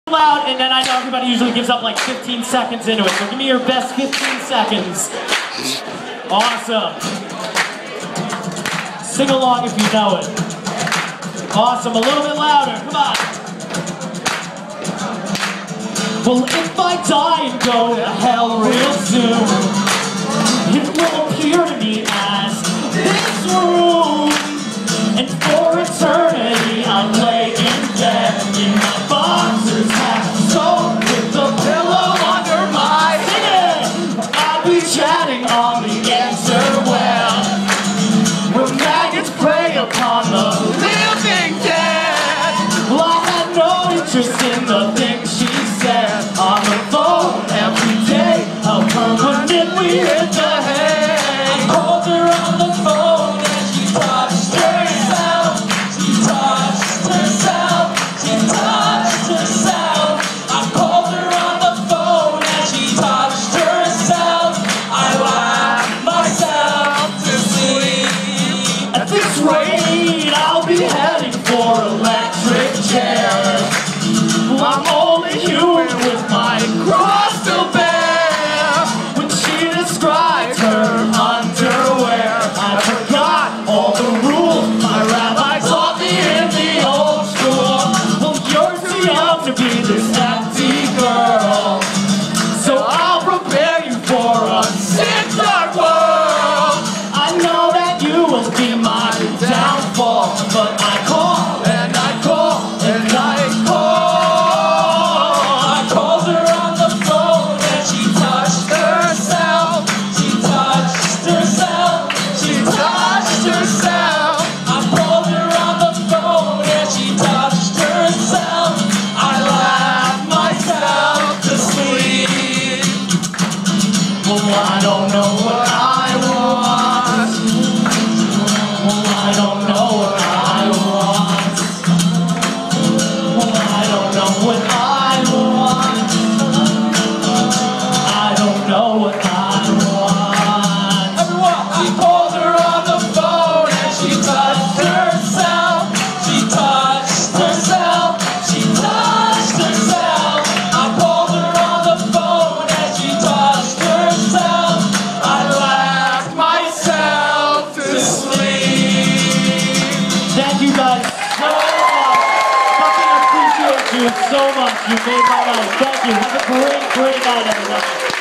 loud, and then I know everybody usually gives up like 15 seconds into it, so give me your best 15 seconds. Awesome. Sing along if you know it. Awesome, a little bit louder, come on. Well, if I die and go to hell real soon, it will appear to me as this room, and for eternity I'll lay in bed in my boxer's hat, so with the pillow under my head. I'll be chatting on the interweb, where maggots prey upon the living dead. Well, I had no interest in the things she said on the phone every day. How permanently hit the hay. I called her on the phone and she touched herself. She touched herself. She touched herself. I called her on the phone and she touched herself. I laughed myself to sleep. At this rate, I'll be heading for electric chairs. I'm only human with my cross to bear. When she described her underwear, I forgot all the rules my rabbi taught me in the old school. Well, you're too young to be this empty girl, so I'll prepare you for a sick, dark world. I know that you will be my downfall, but I call and I call and I call. I don't know what I want. I don't know what I want. I don't know what I want. I don't know what I want. Everyone, I called her on the phone and she touched herself. She touched herself. She touched herself. I called her on the phone and she touched herself. I laughed myself to sleep. Thank you guys so much. Fucking appreciate you so much. You made my night. Thank you. Have a great, great night, everybody.